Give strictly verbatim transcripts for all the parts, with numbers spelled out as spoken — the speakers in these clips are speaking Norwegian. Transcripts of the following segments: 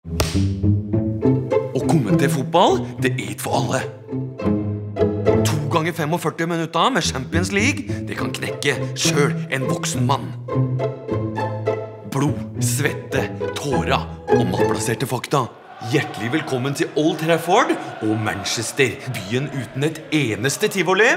Å kommentere fotball, det er ikke for alle. To ganger førtifem minutter med Champions League, det kan knekke selv en voksen mann. Blod, svette, tårer og malplasserte fakta. Hjertelig velkommen til Old Trafford og Manchester, byen uten et eneste tivoli.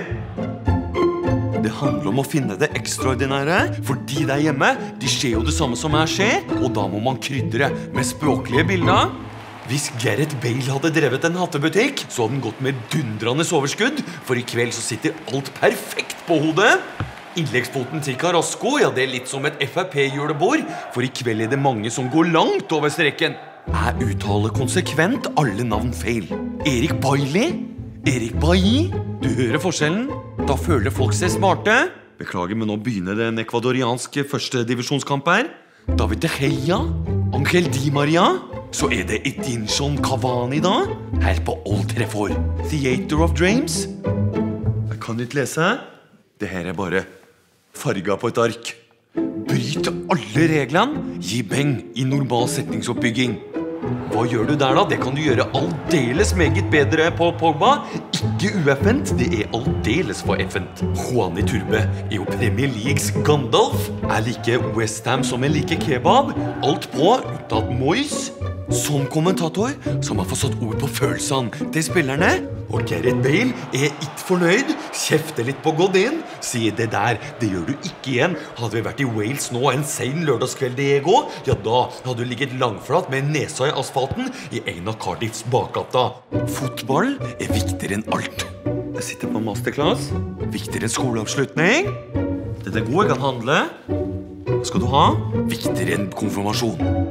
Det handler om å finne det ekstraordinære, fordi der hjemme, de ser jo det samme som her skjer, og da må man krydre med språklige bilder. Hvis Gareth Bale hadde drevet en hattebutikk, så hadde den gått med dundrende overskudd, for i kveld så sitter alt perfekt på hodet. Innleggsfoten til Carrasco, ja det er litt som et F R P-julebord, for i kveld er det mange som går langt over streken. Jeg uttaler konsekvent alle navn feil. Erik Bailly? Erik Bailly? Du hører forskjellen? Da føler folk seg smarte. Beklager, men nå begynner det en ekvadoriansk første divisjonskamp her. David De Gea? Angel Di Maria? Så er det Edinson Cavani da? Her på Old Trafford. Theater of Dreams? Jeg kan ikke lese. Det her er bare farga på et ark. Bryt alle reglene. Gi beng i normal setningsoppbygging. Hva gjør du der da? Det kan du gjøre aldeles meget bedre på Pogba. Ikke ueffent, det er aldeles for effent. Juan Iturbe er jo Premier Leagues Gandalf. Jeg liker West Ham som jeg liker kebab. Alt på, unntatt Moyes. Som kommentator så har man fått satt ord på følelsene til spillerne. Og Gareth Bale er ikke fornøyd, kjefter litt på Godin, sier det der, det gjør du ikke igjen. Hadde vi vært i Wales nå en sen lørdagskveld Diego, ja da hadde du ligget langflat med nesa i asfalten i en av Cardiffs bakgata. Fotball er viktigere enn alt. Jeg sitter på masterclass, viktigere enn skoleavslutning. Dette er god, jeg kan handle. Hva skal du ha? Viktigere enn konfirmasjon.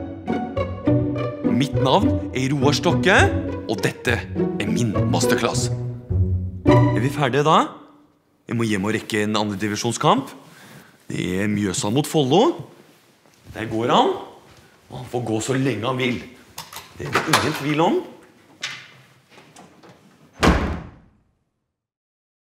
Mitt navn er Roar Stokke, og dette er min masterclass. Er vi ferdige da? Jeg må hjem og rekke en andre divisjonskamp. Det er Mjøsa mot Follo. Der går han, og han får gå så lenge han vil. Det er det ingen tvil om.